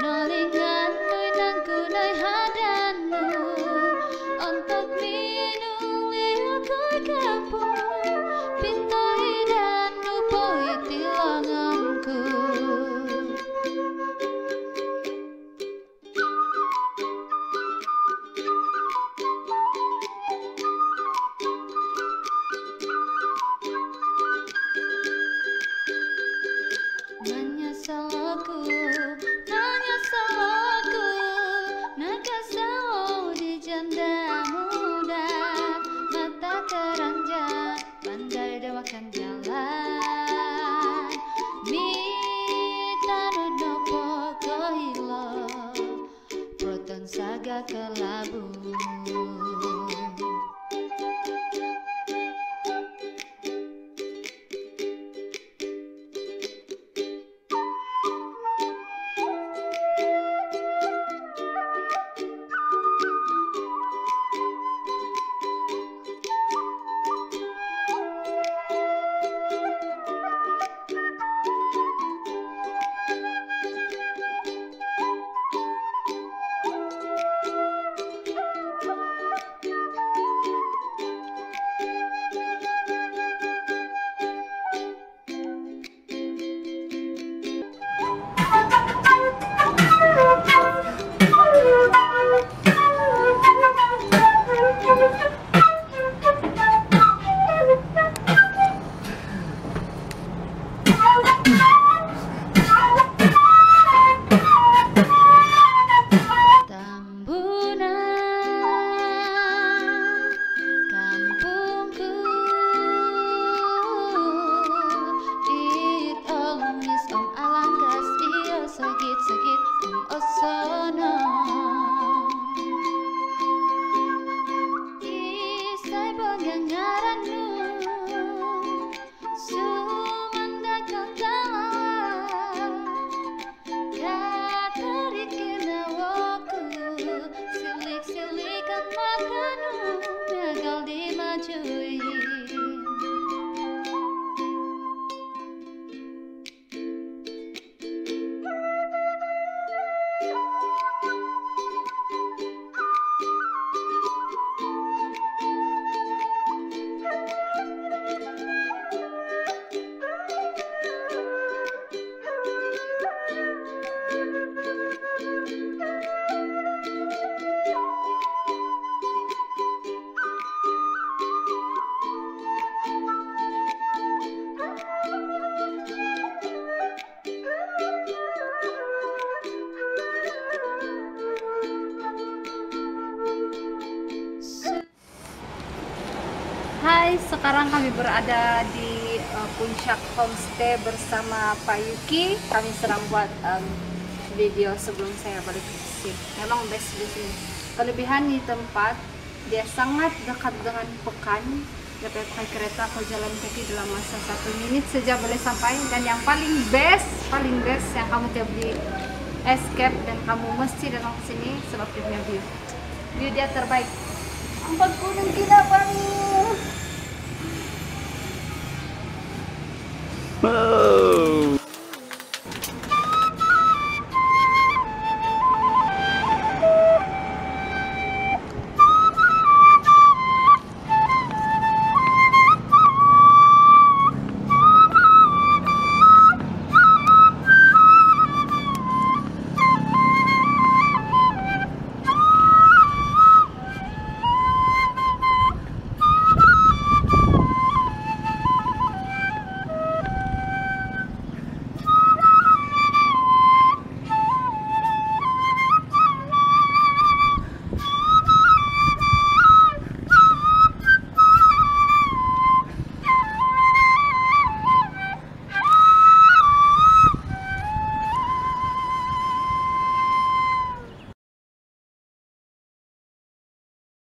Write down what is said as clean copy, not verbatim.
Nolinganmu nang kunai hadanmu untuk minum liukoi kampung pintai dan upoi tilanganku. Menyesal aku nakasau di janda muda, mata keranjang pandai dewakan jalan. Mita nopo kohilo proton saga kelabu. Sakit osono isai pengangaranmu sumanda kata katarikina woku silik-silikan matanu gagal dimajui. Hai, sekarang kami berada di Puncak Homestay bersama Pak Yuki. Kami sedang buat video sebelum saya balik ke sini. Memang best di sini. Kelebihan di tempat, dia sangat dekat dengan pekan. Dapat pakai kereta atau jalan kaki dalam masa 1 menit saja boleh sampai. Dan yang paling best yang kamu tiap di escape dan kamu mesti datang ke sini sebab dia punya view. View dia terbaik. 4 gunung Kinabalu. Oh.